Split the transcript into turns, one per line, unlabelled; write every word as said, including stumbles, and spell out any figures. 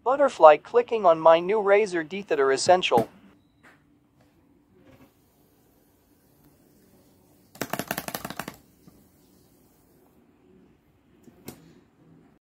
Butterfly clicking on my new Razer DeathAdder Essential.